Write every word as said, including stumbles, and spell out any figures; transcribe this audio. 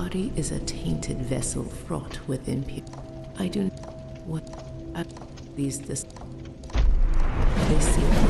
body is a tainted vessel fraught with impurity. I do not what I, these this they seem